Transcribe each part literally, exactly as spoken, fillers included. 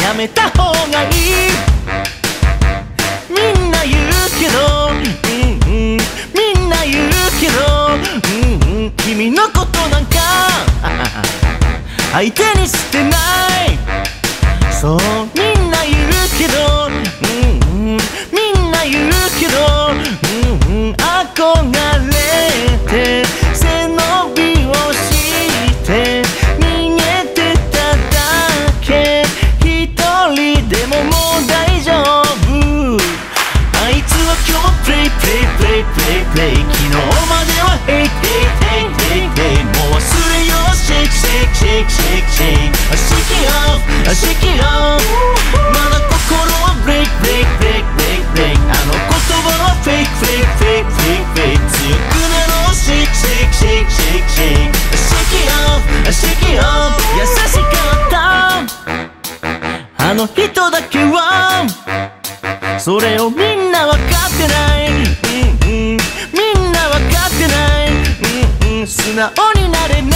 やめた方がいいみんな言うけど、うんうん、みんな言うけど、うんうん、君のことなんか相手にしてない。そうみんな言うけど、うんうん、みんな言うけど、うんうん、憧れて背伸びをして逃げてただけ。一人でももう大丈夫。あいつは今日プレイプレイプレイプレイプレイ、昨日まではヘイヘイヘイヘイヘイ、もう忘れよう。シェイクシェイクシェイクシェイクシェイク、シェイキーオフシェイキーオフ。まだ心はブレイクブレイクブレイクブレイクブレイク、あの言葉はフェイクフェイクフェイクフェイクフェイク、強くなろう。シェイクシェイクシェイクシェイクシェイク、シェイキーオフシェイキーオフ。優しかったあの人だけは、それをみんな分かってない、うんうん、みんな分かってない、うんうん、素直になれない、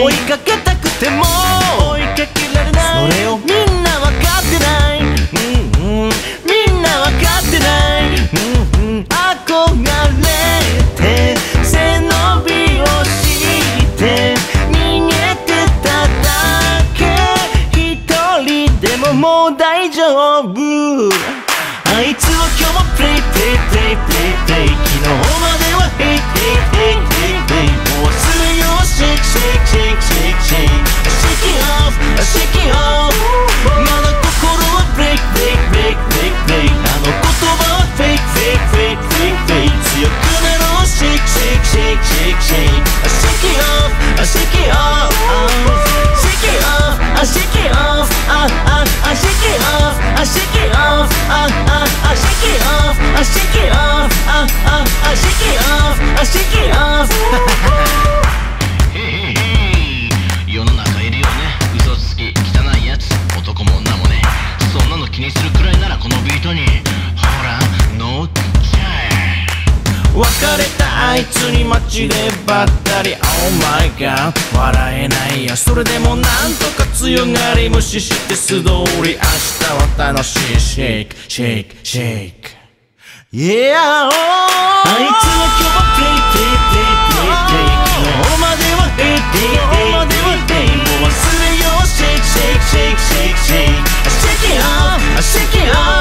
追いかけたくても追いかけられない、それをみんな分かってない、うんうん、みんな分かってない、うんうん、憧れて背伸びをして逃げてただけ。一人でももう大丈夫。あいつは今日もプレイプレイプレイプレイプレイ、昨日まではヘイヘイヘイヘイヘイ、もう忘れよう。シェイクシェイクシェイクシェイクシェイク、シェイキーオフシェイキーオフ。まだ心はブレイクブレイクブレイクブレイクブレイク、あの言葉はフェイクフェイクフェイクフェイクフェイク、強くなろう。シェイクシェイクシェイクシェイクシェイク、シェイキーオフシェイキーオフ、シェイキーオフシェイキーオフ、あああシェイキーオフシェイキーオフ、あああシェイキーオフシェイキーオフ、あああシェイキーオフシェイキーオフ。 世の中いるよね、嘘つき汚いやつ、男も女もね。そんなの気にするくらいならこのビートにほら乗っちゃえ。 別れたあいつに街でばったり Oh my god 笑えないや、それでもなんとか強がり無視して素通り、明日は楽しい。シェイクシェイクシェイク Yeah、 あいつは今日もプレイプレイプレイプレイプレイ、昨日まではヘイヘイヘイヘイヘイ、もう忘れよう。シェイクシェイクシェイクシェイクシェイク、シェイキーオフシェイキーオフ。